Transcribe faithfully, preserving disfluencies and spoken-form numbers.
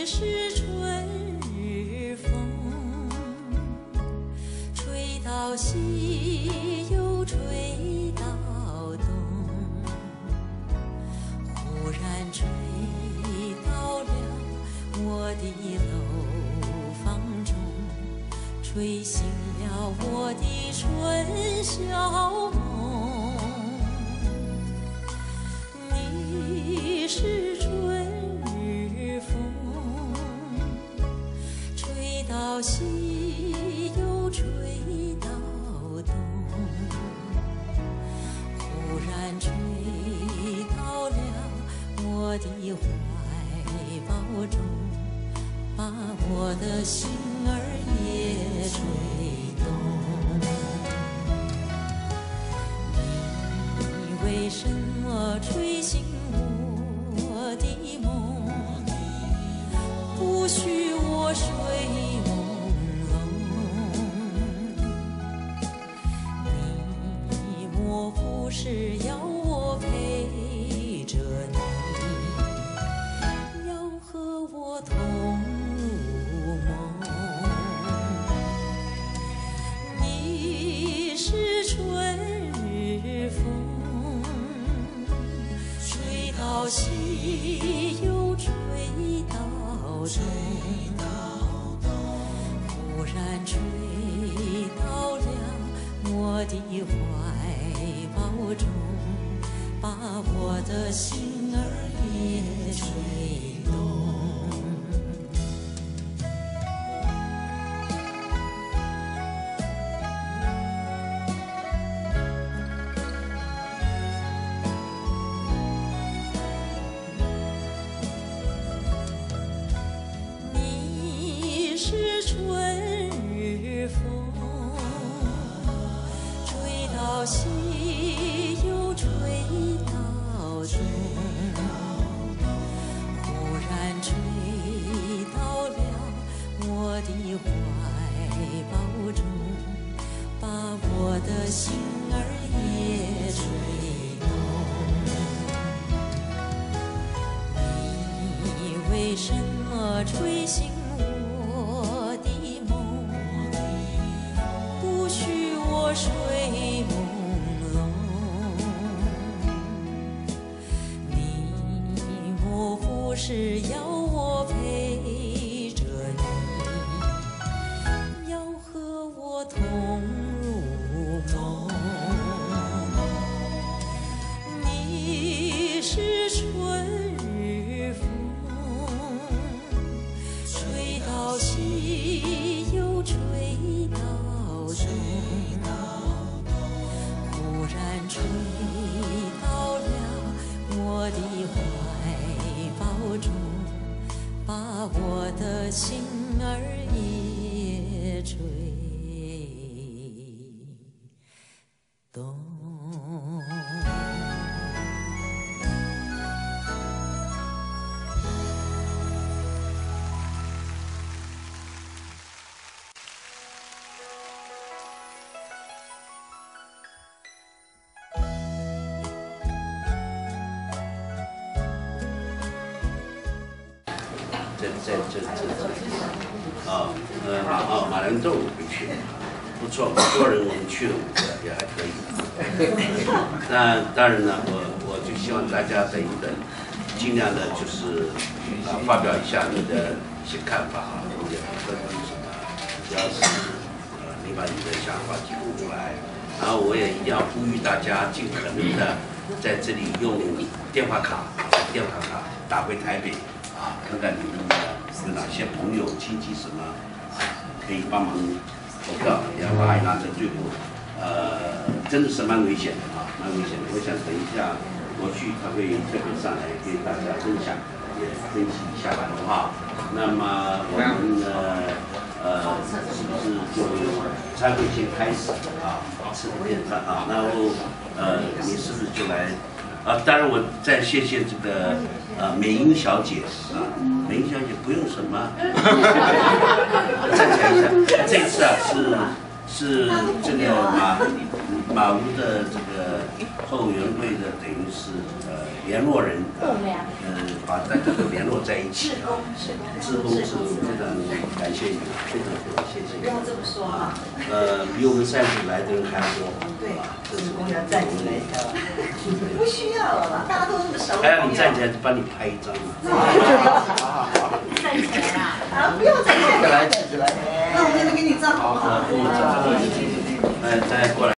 是春日风，吹到西又吹到东，忽然吹到了我的楼房中，吹醒了我的春宵梦。你是春日风，吹到西又吹到东，忽然吹到了我的怀抱中，把我的心儿也吹动。你为什么吹醒我的梦？不许我睡朦胧。你莫不是要我陪着你，要和我同入梦？你是春日风，吹到西又吹到东，忽然吹到了我的怀抱中，把我的心儿也吹动。你是春日风，吹到西又吹到东，忽然吹到了我的怀抱中，把我的心儿也吹动。你为什么吹醒我的梦？不许我睡朦胧。你莫不是要我陪着你，要和我同入梦？你是春日风，吹到西又吹到东，忽然吹到了我的怀抱中，把我的心儿也吹动。 在在这这这啊呃马啊马兰豆回去，不错，五个人我们去了五个也还可以。那当然呢，我我就希望大家等一等，尽量的就是啊发表一下你的一些看法啊，你的分析什么，只要是呃你把你的想法提供出来，然后我也一定要呼吁大家尽可能的在这里用电话卡，电话卡打回台北。啊，看看你们有哪些朋友、亲戚什么可以帮忙投票，也要拉一拉这队伍。呃，真的是蛮危险的啊，蛮危险的。我想等一下我去，他会特别上来给大家分享，也分析一下好不好？那么我们呢，呃，是不是就才会先开始啊？吃点饭啊，然后呃，你是不是就来？啊，当然我再谢谢这个呃美英小姐啊，美英小姐不用什么，站起来一下。这次啊是是这个马马屋的这个后援会的等于是呃联络人，呃，把大家都联络在一起啊。志工志工，非常感谢你，非常非常谢谢你。 不要这么说啊。 呃，比我们上次来的人还多。 对，志工要站起来一下。不需要了，大家都这么熟。 还要你站起来，帮你拍一张啊。站起来啊！啊，不要站起来，站起来。那我这边给你照好不好？ 哎，再过来。